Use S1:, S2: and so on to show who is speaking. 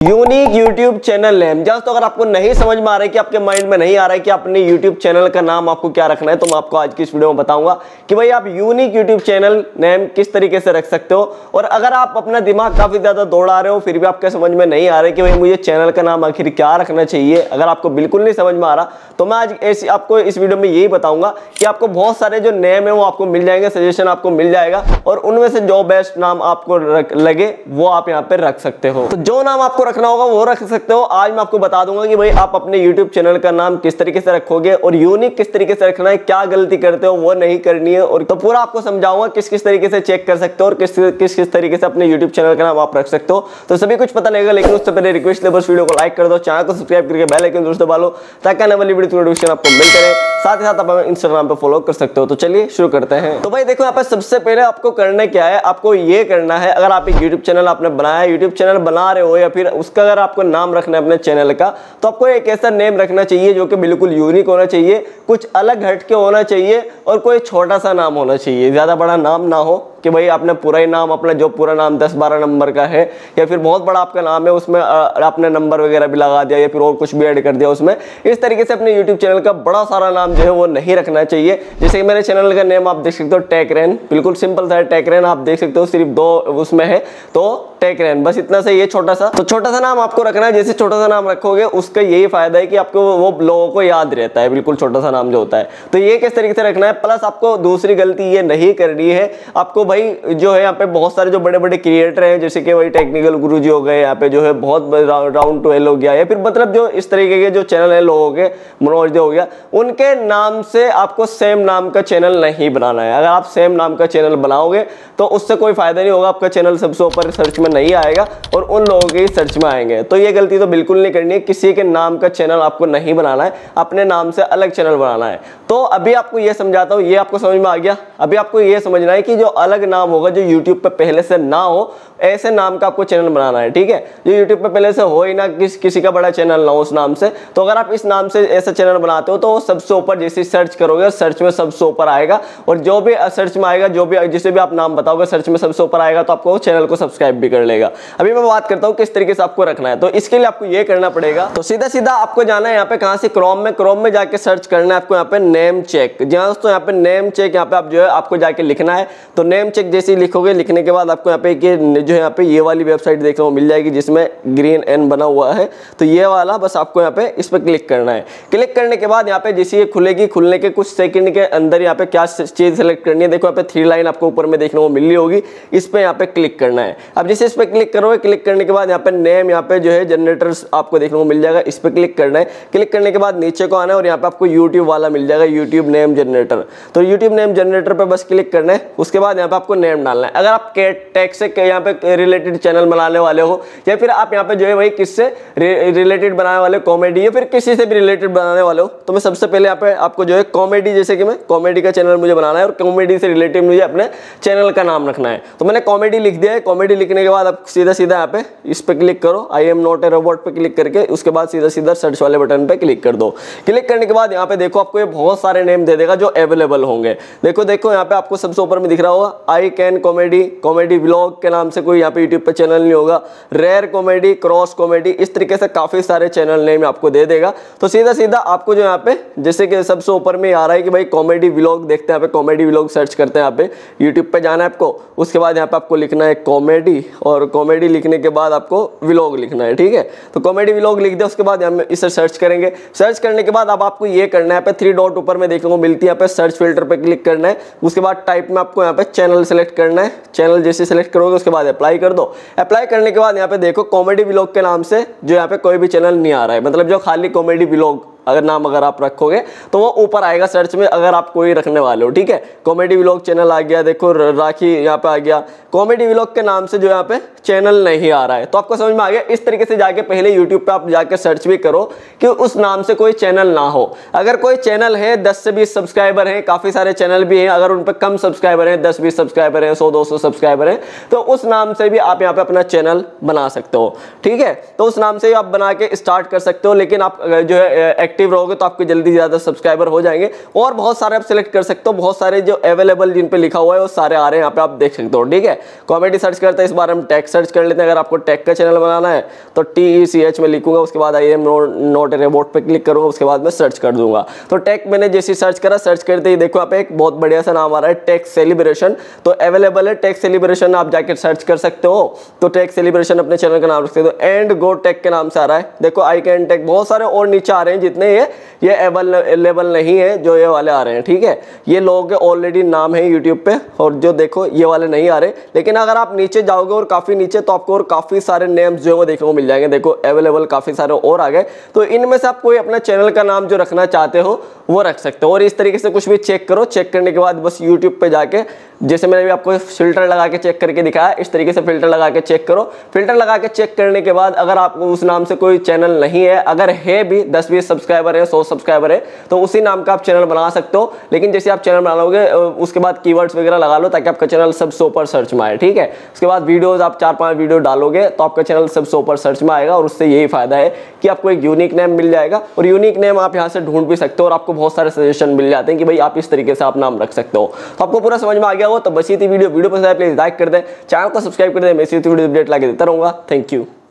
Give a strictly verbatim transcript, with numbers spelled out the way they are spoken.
S1: Unique YouTube channel name. Just तो अगर आपको नहीं समझ में आ रहा है कि आपके माइंड में नहीं आ रहा है कि अपने यूट्यूब चैनल का नाम आपको क्या रखना है, तो मैं आपको आज की इस वीडियो में बताऊंगा कि भाई आप यूनिक यूट्यूब चैनल नेम किस तरीके से रख सकते हो। और अगर आप अपना दिमाग काफी ज्यादा दौड़ा रहे हो फिर भी आपके समझ में नहीं आ रहा है कि भाई मुझे चैनल का नाम आखिर क्या रखना चाहिए, अगर आपको बिल्कुल नहीं समझ में आ रहा तो मैं आज ऐसी आपको इस वीडियो में यही बताऊंगा कि आपको बहुत सारे जो नेम है वो आपको मिल जाएंगे, सजेशन आपको मिल जाएगा और उनमें से जो बेस्ट नाम आपको लगे वो आप यहाँ पे रख सकते हो। तो जो नाम आपको रखना होगा वो रख सकते हो। आज मैं आपको बता दूंगा कि भाई आप अपने YouTube चैनल का नाम किस तरीके से रखोगे और यूनिक किस तरीके से रखना है, क्या गलती करते हो वो नहीं करनी है। और तो पूरा आपको समझाऊंगा किस किस तरीके से चेक कर सकते हो और किस किस किस तरीके से अपने YouTube चैनल का नाम आप रख सकते हो। तो सभी कुछ पता लगेगा, लेकिन उससे पहले रिक्वेस्ट है बस वीडियो को लाइक कर दो, चैनल को सब्सक्राइब करके बेल आइकन जरूर दबा लो ताकि आने वाली वीडियो की नोटिफिकेशन आपको मिलते रहे। साथ ही साथ आप हमें इंस्टाग्राम पे फॉलो कर सकते हो। तो चलिए शुरू करते हैं। तो भाई देखो यहाँ पे सबसे पहले आपको करना क्या है, आपको ये करना है, अगर आप एक यूट्यूब चैनल आपने बनाया है, यूट्यूब चैनल बना रहे हो या फिर उसका अगर आपको नाम रखना है अपने चैनल का, तो आपको एक ऐसा नेम रखना चाहिए जो कि बिल्कुल यूनिक होना चाहिए, कुछ अलग हटके होना चाहिए और कोई छोटा सा नाम होना चाहिए, ज्यादा बड़ा नाम ना हो कि भाई आपने पूरा ही नाम अपना जो पूरा नाम दस बारह नंबर का है या फिर बहुत बड़ा आपका नाम है उसमें आपने नंबर वगैरह भी लगा दिया या फिर और कुछ भी ऐड कर दिया उसमें। इस तरीके से अपने यूट्यूब चैनल का बड़ा सारा नाम जो है वो नहीं रखना चाहिए। जैसे कि मेरे चैनल का नेम आप देख सकते हो टेकरेन, बिल्कुल सिंपल सा है टेकरेन, आप देख सकते हो सिर्फ दो उसमें है तो टेकरेन, बस इतना सा ये छोटा सा। तो छोटा सा नाम आपको रखना है, जैसे छोटा सा नाम रखोगे उसका यही फायदा है कि आपको वो लोगों को याद रहता है, बिल्कुल छोटा सा नाम जो होता है। तो ये किस तरीके से रखना है, प्लस आपको दूसरी गलती ये नहीं करनी है, आपको भाई जो है यहाँ पे बहुत सारे जो बड़े बड़े क्रिएटर हैं जैसे कि वही टेक्निकल गुरुजी हो गए, यहाँ पे जो है बहुत राउंड ट्वेल्व हो गया या फिर मतलब जो इस तरीके के जो चैनल है लोगों के, मनोज दे हो गया, उनके नाम से आपको सेम नाम का चैनल नहीं बनाना है। अगर आप सेम नाम का चैनल बनाओगे तो उससे कोई फायदा नहीं होगा, आपका चैनल सबसे ऊपर सर्च में नहीं आएगा और उन लोगों के सर्च में आएंगे। तो ये गलती तो बिल्कुल नहीं करनी है, किसी के नाम का चैनल आपको नहीं बनाना है, अपने नाम से अलग चैनल बनाना है। तो अभी आपको ये समझाता हूँ, ये आपको समझ में आ गया। अभी आपको ये समझना है कि जो अलग नाम होगा जो यूट्यूब पे पहले से ना हो, ऐसे नाम का आपको चैनल बनाना है, ठीक है। जो यूट्यूब पे पहले से हो ही ना, किस किसी का बड़ा चैनल ना हो उस नाम से, तो अगर आप इस नाम से ऐसा चैनल बनाते हो तो वो सबसे ऊपर जैसे सर्च करोगे सर्च में सबसे ऊपर आएगा और जो भी सर्च में आएगा, जो भी जिसे भी आप नाम बताओगे सर्च में सबसे ऊपर आएगा तो आपको चैनल को सब्सक्राइब भी कर लेगा। अभी मैं बात करता हूँ किस तरीके से आपको रखना है। तो इसके लिए आपको ये करना पड़ेगा, तो सीधा सीधा आपको जाना है यहाँ पे, कहाँ से, क्रोम में, क्रोम में जाके सर्च करना है आपको यहाँ पे नेम चेक। जहाँ दोस्तों यहाँ पे नेम चेक, यहाँ पे आप जो है आपको जाके लिखना है। तो नेम चेक जैसे लिखोगे, लिखने के बाद आपको यहाँ पे जो है यहाँ पे ये वाली वेबसाइट देखने को मिल जाएगी जिसमें ग्रीन एन बना हुआ है। तो ये वाला बस आपको यहाँ पे इस पर क्लिक करना है। क्लिक करने के बाद यहाँ पे जैसे ये खुलेगी, खुलने के कुछ सेकंड के अंदर यहाँ पे क्या चीज सेलेक्ट करनी है, देखो यहाँ पे थ्री लाइन आपको ऊपर में देखने को मिल रही होगी, इस पे यहाँ पे क्लिक करना है। अब जैसे इस पे क्लिक करोगे, क्लिक करने के बाद यहाँ पे नेम, यहाँ पे जो है जनरेटर्स आपको देखने को मिल जाएगा, इस पे क्लिक करना है। क्लिक करने के बाद नीचे को आना है और यहाँ पे आपको यूट्यूब वाला मिल जाएगा, यूट्यूब नेम जनरेटर। तो यूट्यूब नेम जनरेटर पे बस क्लिक करना है। उसके बाद यहाँ पे आपको नेम डालना है। अगर आप टैग से यहाँ पे रिलेटेड चैनल बनाने वाले हो या फिर आप यहाँ पे जो है वही किससे रिलेटेड बनाने वाले, कॉमेडी या फिर किसी से भी रिलेटेड बनाने वाले हो, तो मैं सबसे पहले यहाँ पे आपको जो है कॉमेडी, जैसे कि मैं कॉमेडी का चैनल मुझे बनाना है और कॉमेडी से रिलेटेड मुझे अपने चैनल का नाम रखना है। तो मैंने कॉमेडी लिख दिया है। कॉमेडी लिखने के बाद आप सीधा सीधा यहाँ पे इस पे क्लिक करो, I am not a robot पे क्लिक करके उसके बाद सीधा सीधा सर्च वाले बटन पे क्लिक कर दो। क्लिक करने के बाद यहाँ पे देखो आपको ये बहुत सारे नेम दे देगा जो अवेलेबल होंगे। देखो देखो यहाँ पे आपको सबसे ऊपर में दिख रहा होगा I can comedy, comedy vlog के नाम से कोई यहाँ पे यूट्यूब पे चैनल नहीं होगा, रेयर कॉमेडी, क्रॉस कॉमेडी, इस तरीके से काफी सारे चैनल नेम आपको दे देगा। तो सीधा सीधा आपको जो यहाँ पे जैसे कि सबसे ऊपर में आ रहा है कि भाई कॉमेडी व्लॉग, देखते हैं यहाँ पे कॉमेडी व्लॉग सर्च करते हैं, यहाँ पे यूट्यूब पे जाना है आपको। उसके बाद यहाँ पे आपको लिखना है कॉमेडी और कॉमेडी लिखने के बाद आपको व्लॉग लिखना है, ठीक है। तो कॉमेडी व्लॉग लिख दिया, उसके बाद यहाँ इसे सर्च करेंगे। सर्च करने के बाद अब आपको ये करना है, यहाँ पे थ्री डॉट ऊपर में देखने को मिलती है, यहाँ पे सर्च फिल्टर पे क्लिक करना है। उसके बाद टाइप में आपको यहाँ पे चैनल सेलेक्ट करना है। चैनल जैसे सेलेक्ट करोगे उसके बाद अप्लाई कर दो। अप्लाई करने के बाद यहाँ पे देखो कॉमेडी व्लॉग के नाम से जो यहाँ पे कोई भी चैनल नहीं आ रहा है, मतलब जो खाली कॉमेडी व्लॉग अगर नाम अगर आप रखोगे तो वो ऊपर आएगा सर्च में, अगर आप कोई रखने वाले हो, ठीक है। कॉमेडी व्लॉग चैनल आ गया, देखो राखी यहाँ पे आ गया, कॉमेडी व्लॉग के नाम से जो यहाँ पे चैनल नहीं आ रहा है। तो आपको समझ में आ गया। इस तरीके से जाके पहले यूट्यूब पे आप जाके सर्च भी करो कि उस नाम से कोई चैनल ना हो। अगर कोई चैनल है, दस से बीस सब्सक्राइबर हैं, काफी सारे चैनल भी हैं, अगर उन पर कम सब्सक्राइबर हैं, दस बीस सब्सक्राइबर हैं, सौ दो सौ सब्सक्राइबर हैं, तो उस नाम से भी आप यहाँ पे अपना चैनल बना सकते हो, ठीक है। तो उस नाम से आप बना के स्टार्ट कर सकते हो, लेकिन आप जो है एक्टिव रहोगे तो आपके जल्दी ज़्यादा सब्सक्राइबर हो जाएंगे। और बहुत सारे आप सिलेक्ट कर सकते हो, बहुत सारे जो अवेलेबल जिन पे लिखा हुआ है वो सारे आ रहे हैं यहाँ पे, आप देख सकते हो। ठीक है, कॉमेडी सर्च करते हैं, इस बार हम टेक सर्च कर लेते हैं। अगर आपको टेक का चैनल बनाना है तो टी ई सी एच में लिखूंगा, उसके बाद I am not a robot पे क्लिक करूंगा, उसके बाद मैं सर्च कर दूंगा। तो टेक मैंने जैसे सर्च करा, सर्च करते ही देखो यहाँ पे एक बहुत बढ़िया सा नाम आ रहा है, टेक सेलिब्रेशन। तो अवेलेबल है टेक सेलिब्रेशन, आप जाके सर्च कर सकते हो। तो टेक सेलिब्रेशन अपने चैनल का नाम रख सकते हो। एंड गो टेक के नाम से आ रहा है, देखो आई कैन टेक, बहुत सारे और नीचे आ रहे हैं जितने ये ये अवेलेबल नहीं है जो ये वाले आ रहे हैं। ठीक है, ये लोगों के ऑलरेडी नाम है यूट्यूब पे, और जो देखो ये वाले नहीं आ रहे। लेकिन अगर आप नीचे जाओगे और काफी नीचे तो आपको और काफी सारे नेम्स जो है वो देखने को मिल जाएंगे। देखो अवेलेबल काफी सारे और आ गए। तो इनमें से आप कोई अपना चैनल का नाम जो रखना चाहते हो वो रख सकते हो। और इस तरीके से कुछ भी चेक करो, चेक करने के बाद बस यूट्यूब पे जाके, जैसे मैंने भी आपको फिल्टर लगा के चेक करके दिखाया, इस तरीके से फिल्टर लगा के चेक करो। फिल्टर लगा के चेक करने के बाद अगर आपको उस नाम से कोई चैनल नहीं है, अगर है भी दस बीस सब्सक्राइबर है, सौ सब्सक्राइबर है, तो उसी नाम का आप चैनल बना सकते हो। लेकिन जैसे आप चैनल बना लोगे उसके बाद कीवर्ड्स वगैरह लगा लो ताकि आपका चैनल सबसे ऊपर सर्च में आए। ठीक है, उसके बाद वीडियोस आप चार पांच वीडियो डालोगे तो आपका चैनल सबसे ऊपर सर्च में आएगा। और उससे यही फायदा है कि आपको एक यूनिक नेम मिल जाएगा, और यूनिक नेम आप यहाँ से ढूंढ भी सकते हो, और आपको बहुत सारे सजेशन मिल जाते हैं कि भाई आप इस तरीके से आप नाम रख सकते हो। तो आपको पूरा समझ में आ गया हो तो बस ये थी वीडियो। वीडियो पसंद आए प्लीज लाइक कर दें, चैनल को सब्सक्राइब कर दें। मैं इसी वीडियो अपडेट लाके देता रहूंगा। Thank you.